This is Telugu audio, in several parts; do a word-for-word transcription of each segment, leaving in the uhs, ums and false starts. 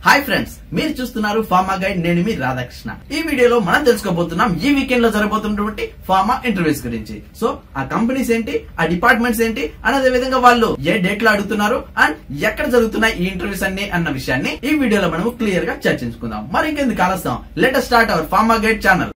హాయ్ ఫ్రెండ్స్, మీరు చూస్తున్నారు ఫార్మా గైడ్. నేను మీ రాధాకృష్ణ. ఈ వీడియోలో మనం తెలుసుకోబోతున్నాం ఈ వీకెండ్ లో జరగబోతున్నటువంటి ఫార్మా ఇంటర్వ్యూస్ గురించి. సో ఆ కంపెనీస్ ఏంటి, ఆ డిపార్ట్మెంట్స్ ఏంటి, అదే విధంగా వాళ్ళు ఏ డేట్ లో అడుగుతున్నారు అండ్ ఎక్కడ జరుగుతున్నాయి ఈ ఇంటర్వ్యూస్ అన్ని అన్న విషయాన్ని ఈ వీడియోలో మనం క్లియర్ గా చర్చించుకుందాం. మరి ఇంకెందుకు ఆలస్యం, let us start our pharma guide channel.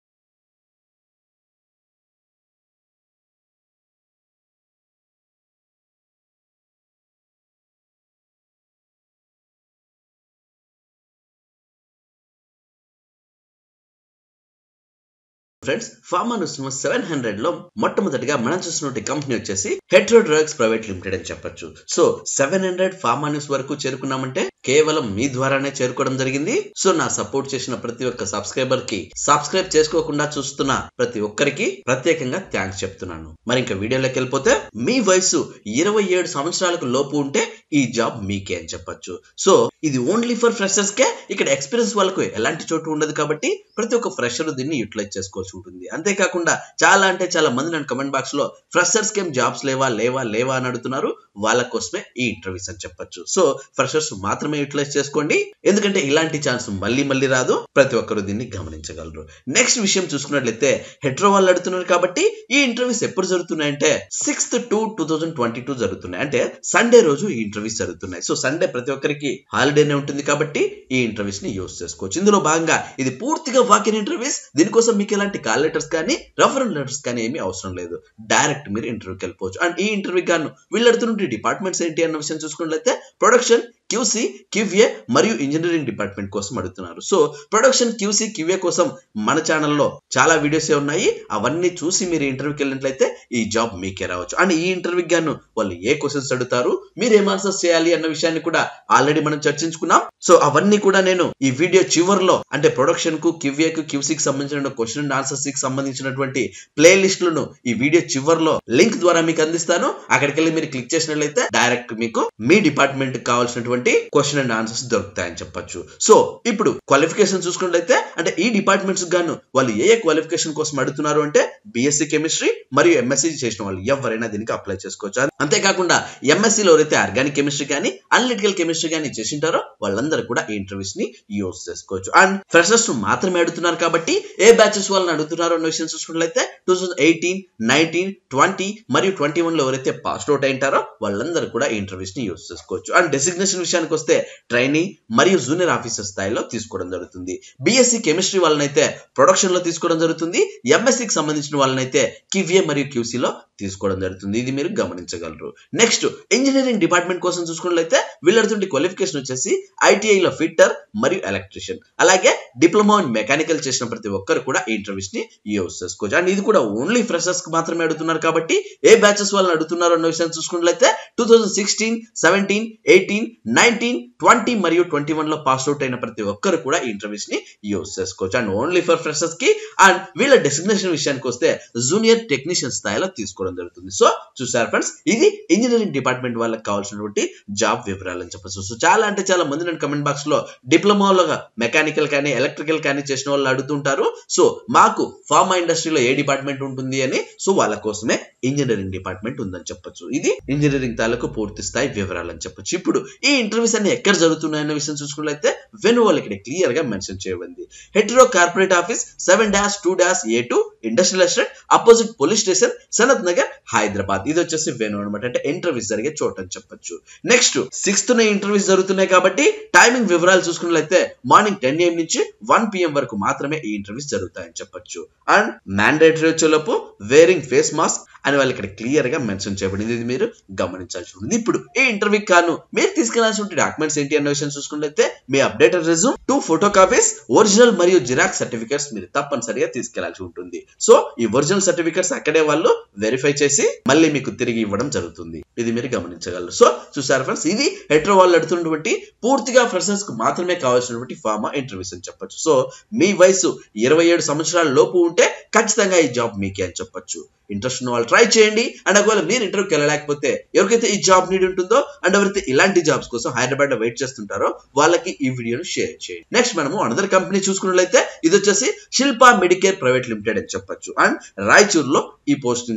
Friends, pharma news seven hundred లో మొట్టమొదటిగా మనం చూస్తున్న కంపెనీ వచ్చేసి హెట్రో డ్రగ్స్ ప్రైవేట్ లిమిటెడ్ అని చెప్పొచ్చు. So seven hundred pharma news వరకు చేరుకున్నామంటే కేవలం మీ ద్వారానే చేరుకోవడం జరిగింది. సో నా సపోర్ట్ చేసిన ప్రతి ఒక్క సబ్స్క్రైబర్ కి, సబ్స్క్రైబ్ చేసుకోకుండా చూస్తున్న ప్రతి ఒక్కరికి ప్రత్యేకంగా థ్యాంక్స్ చెప్తున్నాను. మరి ఇంకా వీడియోలోకి వెళ్ళిపోతే, మీ వయసు ఇరవై ఏడు సంవత్సరాలకు లోపు ఉంటే ఈ జాబ్ మీకే అని చెప్పొచ్చు. సో ఇది ఓన్లీ ఫర్ ఫ్రెషర్స్ కే. ఇక్కడ ఎక్స్పీరియన్స్ వాళ్ళకు ఎలాంటి చోటు ఉండదు కాబట్టి ప్రతి ఒక్క ఫ్రెషర్ దీన్ని యూటిలైజ్ చేసుకోవచ్చు ఉంటుంది. అంతేకాకుండా చాలా అంటే చాలా మంది నన్ను కమెంట్ బాక్స్ లో ఫ్రెషర్స్ కేం జాబ్స్ లేవా లేవా లేవా అని అడుగుతున్నారు. వాళ్ళ కోసమే ఈ ఇంటర్వ్యూస్ అని చెప్పొచ్చు. సో ఫ్రెషర్స్ మాత్రమే యూటిలైజ్ చేసుకోండి, ఎందుకంటే ఇలాంటి ఛాన్స్ మళ్ళీ మళ్ళీ రాదు. ప్రతి ఒక్కరు దీన్ని గమనించగలరు. నెక్స్ట్ విషయం చూసుకున్నట్లయితే, హెట్రో వాళ్ళు అడుగుతున్నారు కాబట్టి ఈ ఇంటర్వ్యూస్ ఎప్పుడు జరుగుతున్నాయంటే sixth two two thousand twenty two జరుగుతున్నాయి. అంటే సండే రోజు ఈ ఇంటర్వ్యూస్ జరుగుతున్నాయి. సో సండే ప్రతి ఒక్కరికి హాలిడేనే ఉంటుంది కాబట్టి ఈ ఇంటర్వ్యూస్ ని యూజ్ చేసుకోవచ్చు. ఇందులో భాగంగా ఇది పూర్తిగా వాకిన్ ఇంటర్వ్యూస్. దీనికోసం మీకు ఎలాంటి కాల్ లెటర్స్ కానీ రెఫరల్ లెటర్స్ కానీ ఏమీ అవసరం లేదు. డైరెక్ట్ మీరు ఇంటర్వ్యూకి వెళ్ళిపోవచ్చు. అండ్ ఈ ఇంటర్వ్యూ గాను వీళ్ళు అడుగుతున్న డిపార్ట్మెంట్స్ ఏంటి అన్న విషయం చూసుకున్నట్లయితే, ప్రొడక్షన్, క్యూసీ, క్యూఏ మరియు ఇంజనీరింగ్ డిపార్ట్మెంట్ కోసం అడుగుతున్నారు. సో ప్రొడక్షన్, క్యూసీ, క్యూఏ కోసం మన ఛానల్లో చాలా వీడియోస్ ఉన్నాయి. అవన్నీ చూసి మీరు ఇంటర్వ్యూకి వెళ్ళినట్లయితే ఈ జాబ్ మీకే రావచ్చు. అండ్ ఈ ఇంటర్వ్యూ గాను వాళ్ళు ఏ క్వశ్చన్స్ అడుగుతారు, మీరు ఏం ఆన్సర్స్ చేయాలి అన్న విషయాన్ని కూడా ఆల్రెడీ మనం చర్చించుకున్నాం. సో అవన్నీ కూడా నేను ఈ వీడియో చివరిలో, అంటే ప్రొడక్షన్ కు, క్యూఏకు, క్యూసీకి సంబంధించిన క్వశ్చన్ అండ్ ఆన్సర్స్ కి సంబంధించినటువంటి ప్లే లిస్టులను ఈ వీడియో చివరిలో లింక్ ద్వారా మీకు అందిస్తాను. అక్కడికి వెళ్ళి మీరు క్లిక్ చేసినట్లయితే డైరెక్ట్ మీకు మీ డిపార్ట్మెంట్ కి కావాల్సినటువంటి క్వశ్చన్ అండ్ ఆన్సర్స్ దొరుకుతాయని చెప్పొచ్చు. సో ఇప్పుడు క్వాలిఫికేషన్ చూసుకున్నట్లయితే, అంటే ఈ డిపార్ట్మెంట్స్ గాను వాళ్ళు ఏ ఏ క్వాలిఫికేషన్ కోసం అడుగుతున్నారు అంటే బీఎస్సీ కెమిస్ట్రీ మరియు ఎంఎస్సీ చేసిన వాళ్ళు ఎవరైనా దీనికి అప్లై చేసుకోవచ్చు. అంతేకాకుండా ఎంఎస్సీలో ఎవరైతే ఆర్గానిక్ కెమిస్ట్రీ కానీ అనలిటికల్ కెమిస్ట్రీ కానీ చేసింటారో వాళ్ళందరూ కూడా ఈ ఇంటర్వ్యూస్ ని యూజ్ చేసుకోవచ్చు. అండ్ ఫ్రెషర్స్ మాత్రమే అడుగుతున్నారు కాబట్టి ఏ బ్యాచెస్ వాళ్ళని అడుగుతున్నారు అన్న విషయం చూసుకున్నట్లయితే two thousand eighteen, nineteen, twenty మరియు ట్వంటీ వన్ లో ఎవరైతే పాస్ అవుట్ అయింటారో వాళ్ళందరూ కూడా ఈ ఇంటర్వ్యూస్ ని యూజ్ చేసుకోవచ్చు. అండ్ డెసిగ్నేషన్ విషయానికి వస్తే ట్రైనింగ్ మరియు జూనియర్ ఆఫీసర్ స్థాయిలో తీసుకోవడం జరుగుతుంది. బీఎస్సీ కెమిస్ట్రీ వాళ్ళనైతే ప్రొడక్షన్ లో తీసుకోవడం జరుగుతుంది. ఎంఎస్సీకి సంబంధించిన వాళ్ళనైతే క్యూఏ మరియు క్యూసీలో తీసుకోవడం జరుగుతుంది. ఇది మీరు గమనించగలరు. నెక్స్ట్ ఇంజనీరింగ్ డిపార్ట్మెంట్ కోసం చూసుకున్నట్లయితే వీళ్ళ క్వాలిఫికేషన్ వచ్చేసి ఐటీఐలో ఫిట్టర్ మరియు ఎలక్ట్రీషియన్, అలాగే డిప్లొమా ఇన్ మెకానికల్ చేసిన ప్రతి ఒక్కరు కూడా ఈ ఇంటర్వ్యూస్ ని యూజ్ చేసుకోవచ్చు. అండ్ ఇది కూడా ఓన్లీ ఫ్రెషర్స్ కి మాత్రమే అడుగుతున్నారు కాబట్టి ఏ బ్యాచెస్ వాళ్ళని అడుగుతున్నారు అన్న విషయాన్ని చూసుకున్నట్లయితే two thousand sixteen, seventeen, eighteen, nineteen, twenty మరియు ట్వంటీ వన్ లో పాస్ అవుట్ అయిన ప్రతి ఒక్కరు కూడా ఈ ఇంటర్వ్యూస్ ని యూజ్ చేసుకోవచ్చు. అండ్ ఓన్లీ ఫర్ ఫ్రెషర్స్ కి. అండ్ వీళ్ళ డెసిగ్నేషన్ విషయానికి వస్తే జూనియర్ టెక్నీషియన్ స్థాయిలో తీసుకోవడం జరుగుతుంది. సో చూసారు ఫ్రెండ్స్, ఇది ఇంజనీరింగ్ డిపార్ట్మెంట్ వాళ్ళకి కావాల్సినటువంటి జాబ్ వివరాలు అని చెప్పచ్చు. సో చాలా అంటే చాలా మంది నేను కమెంట్ బాక్స్ లో డిప్లొమాలో మెకానికల్ కానీ ఎలక్ట్రికల్ కానీ చేసిన వాళ్ళు అడుగుతుంటారు. సో మాకు ఫార్మా ఇండస్ట్రీలో ఏ డిపార్ట్మెంట్ ఉంటుంది అని. సో వాళ్ళ కోసమే ఇంజనీరింగ్ డిపార్ట్మెంట్ ఉందని చెప్పొచ్చు. ఇది ఇంజనీరింగ్ తాలూకు పూర్తి స్థాయి వివరాలు అని చెప్పొచ్చు. ఇప్పుడు ఈ ఇంటర్వ్యూస్ అన్ని ఎక్కడ జరుగుతున్నాయన్న విషయం చూసుకున్నట్లయితే వెను వాళ్ళు ఇక్కడ క్లియర్ గా మెన్షన్ చేయబడింది. Hetero corporate office seven dash two dash A two industrial estate opposite police station, Sanath Nagar, Hyderabad. ఇది వచ్చేసి వెను అనమాట, అంటే ఇంటర్వ్యూస్ జరిగే చోటు అని చెప్పొచ్చు. నెక్స్ట్ సిక్స్త్ న ఇంటర్వ్యూస్ జరుగుతున్నాయి కాబట్టి టైమింగ్ వివరాలు చూసుకున్నట్లయితే మార్నింగ్ టెన్ ఏఎం నుంచి వన్ పిఎం వరకు మాత్రమే ఈ ఇంటర్వ్యూస్ జరుగుతాయని చెప్పొచ్చు. అండ్ మ్యాండేటరీ వచ్చేలోపు వేరింగ్ ఫేస్ మాస్క్ అని వాళ్ళు ఇక్కడ క్లియర్ గా మెన్షన్ చేయబడింది. ఇది మీరు గమనించాల్సి ఉంటుంది. ఇప్పుడు ఈ ఇంటర్వ్యూ కాను మీరు తీసుకెళ్లాల్సిన డాక్యుమెంట్స్ ఏంటి అన్న విషయం చూసుకున్నట్లయితే మీ updated resume, two photo copies, original మరియు జిరాక్స్ సర్టిఫికేట్స్ మీరు తప్పనిసరిగా తీసుకెళ్లాల్సి ఉంటుంది. సో ఈ ఒరిజినల్ సర్టిఫికేట్స్ అక్కడే వాళ్ళు వెరిఫై చేసి మళ్ళీ మీకు తిరిగి ఇవ్వడం జరుగుతుంది. ఇది మీరు గమనించగలరు. సో చూసారు ఫ్రెండ్స్, ఇది హెట్రో వాళ్ళు అడుగుతున్నటువంటి పూర్తిగా ఫ్రెషర్స్ కు మాత్రమే కావాల్సినటువంటి ఫార్మా ఇంటర్వ్యూస్ అని చెప్పొచ్చు. సో మీ వయసు ఇరవై ఏడు సంవత్సరాల లోపు ఉంటే ఖచ్చితంగా ఈ జాబ్ మీకే అని చెప్పొచ్చు. ఇంట్రెస్ట్ ఉన్న వాళ్ళు ట్రై చేయండి. అండ్ ఒకవేళ మీరు ఇంటర్వ్యూకి వెళ్ళలేకపోతే ఎవరికైతే ఈ జాబ్ నీడ్ ఉంటుందో అండ్ ఎవరైతే ఇలాంటి జాబ్స్ కోసం హైదరాబాద్ లో వెయిట్ చేస్తుంటారో వాళ్ళకి ఈ వీడియోను షేర్ చేయండి. నెక్స్ట్ మనము అనదర్ కంపెనీ చూసుకున్నట్లయితే ఇది వచ్చేసి శిల్పా మెడికేర్ ప్రైవేట్ లిమిటెడ్ అని చెప్పొచ్చు. అండ్ రాయచూరులో ఈ పోస్టింగ్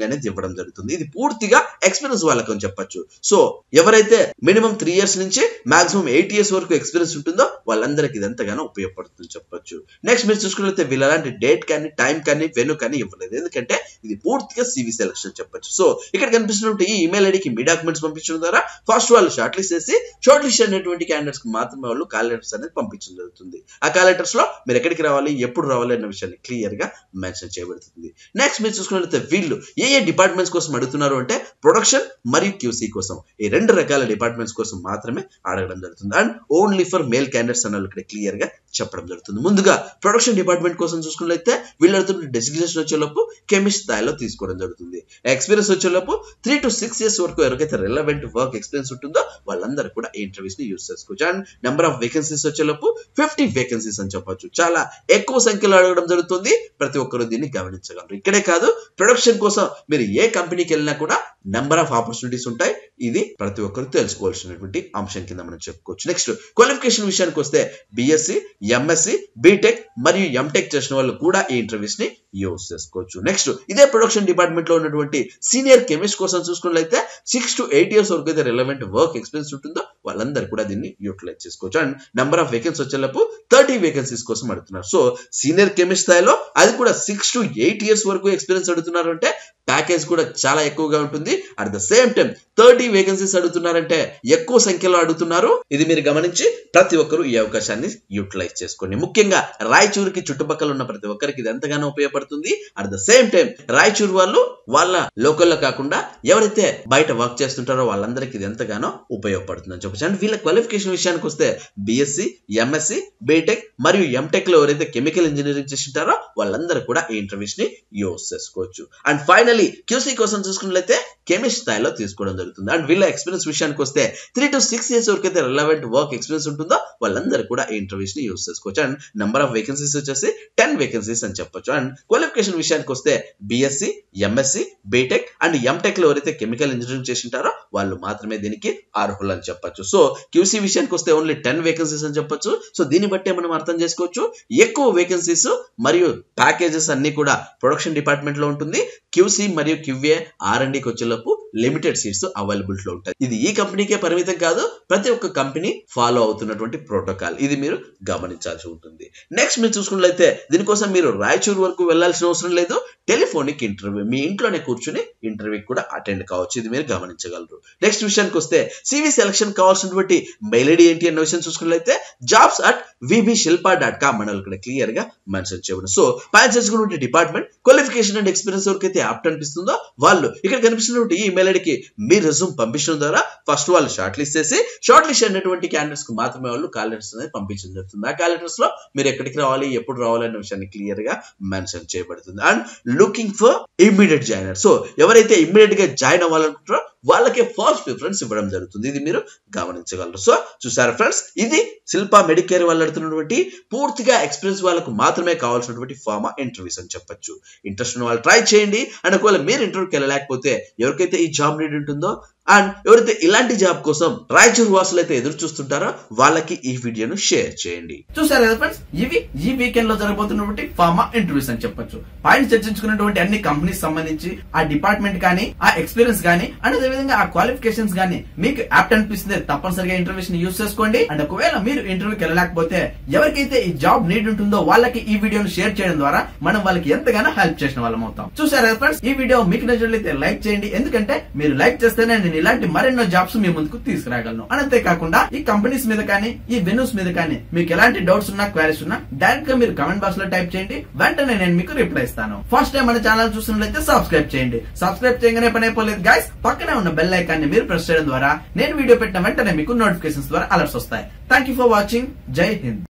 ట్రైనింగ్ అనేది ఇవ్వడం జరుగుతుంది. ఇది పూర్తిగా ఎక్స్పీరియన్స్ వాళ్ళకి అని చెప్పొచ్చు. సో ఎవరైతే మినిమం త్రీ ఇయర్స్ నుంచి మాక్సిమం ఎయిట్ ఇయర్స్ వరకు ఎక్స్పీరియన్స్ ఉంటుందో వాళ్ళందరికీ ఇది ఎంతగానో ఉపయోగపడుతుంది చెప్పొచ్చు. నెక్స్ట్ మీరు చూసుకున్నట్లయితే వీళ్ళు అలాంటి డేట్ కానీ టైం కానీ వెన్యూ కానీ ఇవ్వలేదు, ఎందుకంటే ఇది పూర్తిగా సివి సెలక్షన్ చెప్పొచ్చు. సో ఇక్కడ కనిపిస్తున్నటువంటి ఈ ఇమెయిల్ ఐడికి మీ డాక్యుమెంట్స్ పంపించడం ద్వారా ఫస్ట్ వాళ్ళు షార్ట్ లిస్ట్ చేసి షార్ట్ లిస్ట్ అనేటువంటి క్యాండిడేట్స్ కి మాత్రమే వాళ్ళు కాల్ లెటర్స్ అనేది పంపించడం జరుగుతుంది. ఆ కాల్ లెటర్స్ లో మీరు ఎక్కడికి రావాలి, ఎప్పుడు రావాలి అన్న విషయాన్ని క్లియర్ గా మెన్షన్ చేయబడుతుంది. నెక్స్ట్ మీరు చూసుకున్నట్లయితే వీళ్ళు ఏ ఏ డిపార్ట్మెంట్స్ కోసం అడుగుతున్నారు అంటే ప్రొడక్షన్ మరియు క్యూసీ కోసం, ఈ రెండు రకాల డిపార్ట్మెంట్స్ కోసం మాత్రమే అడగడం జరుగుతుంది. And only for male candidates అన్న ఇక్కడ క్లియర్ గా చెప్పడం జరుగుతుంది. ముందుగా ప్రొడక్షన్ డిపార్ట్మెంట్ కోసం చూసుకున్నట్లయితే వీళ్ళు అడుగుతున్న డెసిగ్నేషన్ వచ్చేలోపు కెమిస్ట్ స్థాయిలో తీసుకోవడం జరుగుతుంది. ఎక్స్పీరియన్స్ వచ్చేలోపు త్రీ టు సిక్స్ ఇయర్స్ వరకు ఎవరికైతే రిలవెంట్ వర్క్ ఎక్స్పీరియన్స్ ఉంటుందో వాళ్ళందరూ కూడా ఈ ఇంటర్వ్యూస్ ని యూజ్ చేసుకోవచ్చు. అండ్ నెంబర్ ఆఫ్ వేకెన్సీస్ వచ్చేలోపు ఫిఫ్టీ వేకెన్సీస్ అని చెప్పొచ్చు. చాలా ఎక్కువ సంఖ్యలో అడగడం జరుగుతుంది, ప్రతి ఒక్కరు దీన్ని గమనించగలరు. ఇక్కడే కాదు, ప్రొడక్షన్ కోసం మీరు ఏ కంపెనీకి వెళ్ళినా కూడా నెంబర్ ఆఫ్ ఆపర్చునిటీస్ ఉంటాయి. ఇది ప్రతి ఒక్కరు తెలుసుకోవాల్సినటువంటి అంశం కింద మనం చెప్పుకోవచ్చు. నెక్స్ట్ క్వాలిఫికేషన్ విషయానికి వస్తే బిఎస్సి, ఎంఎస్సి, బీటెక్ మరియు ఎంటెక్ చేసిన వాళ్ళు కూడా ఈ ఇంటర్వ్యూస్ ని యూజ్ చేసుకోవచ్చు. నెక్స్ట్ ఇదే ప్రొడక్షన్ డిపార్ట్మెంట్ లో ఉన్నటువంటి సీనియర్ కెమిస్ట్ కోసం చూసుకున్నట్లయితే సిక్స్ టు ఎయిట్ ఇయర్స్ వరకు అయితే రిలవెంట్ వర్క్ ఎక్స్పీరియన్స్ ఉంటుందో వాళ్ళందరూ కూడా దీన్ని యూటిలైజ్ చేసుకోవచ్చు. అండ్ నెంబర్ ఆఫ్ వేకెన్సీ వచ్చేలోపు థర్టీ వేకెన్సీస్ కోసం అడుగుతున్నారు. సో సీనియర్ కెమిస్ట్ స్థాయిలో అది కూడా సిక్స్ టు ఎయిట్ ఇయర్స్ వరకు ఎక్స్పీరియన్స్ అడుగుతున్నారు అంటే ప్యాకేజ్ కూడా చాలా ఎక్కువగా ఉంటుంది. At the same time thirty vacancies అడుగుతున్నారంటే ఎక్కువ సంఖ్యలో అడుగుతున్నారు. ఇది మీరు గమనించి ప్రతి ఒక్కరు ఈ అవకాశాన్ని యూటిలైజ్ చేసుకోండి. ముఖ్యంగా రాయచూరుకి చుట్టుపక్కల ఉన్న ప్రతి ఒక్కరికి ఇది ఎంతగానో ఉపయోగపడుతుంది. At the same time Raichur వాళ్ళు వాళ్ళ లోకల్లో కాకుండా ఎవరైతే బయట వర్క్ చేస్తుంటారో వాళ్ళందరికీ ఇది ఎంతగానో ఉపయోగపడుతుంది అని చెప్పచ్చు. అండ్ వీళ్ళ క్వాలిఫికేషన్ విషయానికి వస్తే బిఎస్సి, ఎంఎస్సి, బీటెక్ మరియు ఎంటెక్ లో ఎవరైతే కెమికల్ ఇంజనీరింగ్ చేసింటారో వాళ్ళందరూ కూడా ఈ ఇంటర్వ్యూస్ ని యూజ్ చేసుకోవచ్చు. అండ్ ఫైనలీ క్యూసీ కోసం చూసుకున్నట్లయితే కెమిస్ట్ స్థాయిలో తీసుకోవడం జరుగుతుంది. అండ్ వీళ్ళ ఎక్స్పీరియన్స్ విషయానికి వస్తే త్రీ టు సిక్స్ ఇయర్స్ వరకు అయితే రిలవెంట్ వర్క్ ఎక్స్పీరియన్స్ ఉంటుందో వాళ్ళందరూ కూడా ఈ ఇంటర్వ్యూస్ ని యూజ్ చేసుకోవచ్చు. అండ్ నెంబర్ ఆఫ్ వేకెన్సీస్ వచ్చేసి టెన్ వేకెన్సీస్ అని చెప్పొచ్చు. అండ్ క్వాలిఫికేషన్ విషయానికి వస్తే BSc, MSc, BTech and MTech లో ఎవరైతే కెమికల్ ఇంజనీరింగ్ చేసింటారో వాళ్ళు మాత్రమే దీనికి అర్హులు అని చెప్పొచ్చు. సో క్యూసీ విషయానికి వస్తే ఓన్లీ టెన్ వేకెన్సీస్ అని చెప్పొచ్చు. సో దీన్ని బట్టే మనం అర్థం చేసుకోవచ్చు ఎక్కువ వేకెన్సీస్ మరియు ప్యాకేజెస్ అన్ని కూడా ప్రొడక్షన్ డిపార్ట్మెంట్ లో ఉంటుంది. క్యూసీ మరియు క్యూఏ ఆర్ అండ్ డికి వచ్చేలోపు లిమిటెడ్ సీట్స్ అవైలబుల్ లో ఉంటాయి. ఇది ఈ కంపెనీకే పరిమితం కాదు, ప్రతి ఒక్క కంపెనీ ఫాలో అవుతున్నటువంటి ప్రోటోకాల్. ఇది మీరు గమనించాల్సి ఉంటుంది. నెక్స్ట్ మీరు చూసుకున్నట్లయితే దీనికోసం మీరు రాయచూరు వరకు వెళ్లాల్సిన అవసరం లేదు. టెలిఫోనిక్ ఇంటర్వ్యూ మీ ఇంట్లోనే కూర్చుని ఇంటర్వ్యూ కూడా అటెండ్ కావచ్చు. ఇది మీరు గమనించగలరు. నెక్స్ట్ విషయానికి వస్తే సివి సెలక్షన్ కావాల్సినటువంటి మెయిల్ ఐడి ఏంటి అన్న విషయం చూసుకున్నట్లయితే jobs at VB Shilpa dot com మనం ఇక్కడ క్లియర్ గా మెన్షన్ చేయబడి. సో పైన చేసుకున్న డిపార్ట్మెంట్ క్వాలిఫికేషన్ అండ్ ఎక్స్పీరియన్స్ వరకు అయితే యాప్ట్ అనిపిస్తుందో వాళ్ళు ఇక్కడ కనిపిస్తున్నటువంటి ఈ మెయిల్ ఐడికి మీ రెజ్యూమ్ పంపించడం ద్వారా ఫస్ట్ వాళ్ళు షార్ట్ లిస్ట్ చేసి షార్ట్ లిస్ట్ అయినటువంటి క్యాండిడేట్స్ కు మాత్రమే వాళ్ళు కాల్ లెటర్స్ అనేది పంపించడం జరుగుతుంది. ఆ కాల్ లెటర్స్ లో మీరు ఎక్కడికి రావాలి, ఎప్పుడు రావాలి అనే విషయాన్ని క్లియర్ గా మెన్షన్ చేయబడుతుంది. And looking for immediate joiner. So ఎవరైతే ఇమ్మీడియట్ గా జాయిన్ అవ్వాలనుకుంటారో వాళ్ళకే ఫస్ట్ ప్రిఫరెన్స్ ఇవ్వడం జరుగుతుంది. ఇది మీరు గమనించగలరు. సో చూసారా ఫ్రెండ్స్, ఇది శిల్పా మెడికేర్ వాళ్ళు అడుగుతున్నటువంటి పూర్తిగా ఎక్స్పీరియన్స్ వాళ్ళకు మాత్రమే కావాల్సినటువంటి ఫార్మా ఇంటర్వ్యూస్ అని చెప్పొచ్చు. ఇంట్రెస్ట్ ఉన్న వాళ్ళు ట్రై చేయండి. అండ్ ఒకవేళ మీరు ఇంటర్వ్యూకి వెళ్ళలేకపోతే ఎవరికైతే ఈ జాబ్ నీడ్ ఉంటుందో అండ్ ఎవరైతే ఇలాంటి జాబ్ కోసం రాయచూరు వాసులు అయితే ఎదురు చూస్తుంటారో వాళ్ళకి ఈ వీడియోను షేర్ చేయండి. చూసారు కదా ఫ్రెండ్స్, ఇవి ఈ వీకెండ్ లో జరగబోతున్నటువంటి ఫార్మా ఇంటర్వ్యూస్ అని చెప్పొచ్చు. పాయింట్ చర్చించుకున్నటువంటి అన్ని కంపెనీస్ సంబంధించి ఆ డిపార్ట్మెంట్ కానీ, ఆ ఎక్స్పీరియన్స్ కానీ, అండ్ అదే విధంగా ఆ క్వాలిఫికేషన్స్ కానీ మీకు యాప్ట్ అనిపిస్తుంది తప్పనిసరిగా ఇంటర్వ్యూస్ ని యూజ్ చేసుకోండి. అండ్ ఒకవేళ మీరు ఇంటర్వ్యూకి వెళ్ళలేకపోతే ఎవరికైతే ఈ జాబ్ నీడ్ ఉంటుందో వాళ్ళకి ఈ వీడియోను షేర్ చేయడం ద్వారా మనం వాళ్ళకి ఎంతగానో హెల్ప్ చేసిన వాళ్ళం అవుతాం. చూసారు కదా ఫ్రెండ్స్, ఈ వీడియో మీకు నచ్చినట్లయితే లైక్ చేయండి. ఎందుకంటే మీరు లైక్ చేస్తేనే నేను ఇలాంటి మరెన్నో జాబ్స్ మీ ముందుకు తీసుకురాగలను. అంతేకాకుండా ఈ కంపెనీస్ మీద కానీ, ఈ వెన్యూస్ మీద కానీ మీకు ఎలాంటి డౌట్స్ ఉన్నా, క్వైరీస్ ఉన్నా డైరెక్ట్ గా మీరు కమెంట్ బాక్స్ లో టైప్ చేయండి. వెంటనే నేను మీకు రిప్లై ఇస్తాను. ఫస్ట్ టైం మన ఛానల్ చూస్తున్నట్లయితే సబ్స్క్రైబ్ చేయండి. సబ్స్క్రైబ్ చేయగానే పని అయిపోలేదు గైస్, పక్కనే ఉన్న బెల్ ఐకాన్ ని మీరు ప్రెస్ చేయడం ద్వారా నేను వీడియో పెట్టిన వెంటనే మీకు నోటిఫికేషన్స్ ద్వారా అలర్ట్స్ వస్తాయి. Thank you for watching. జై హింద్.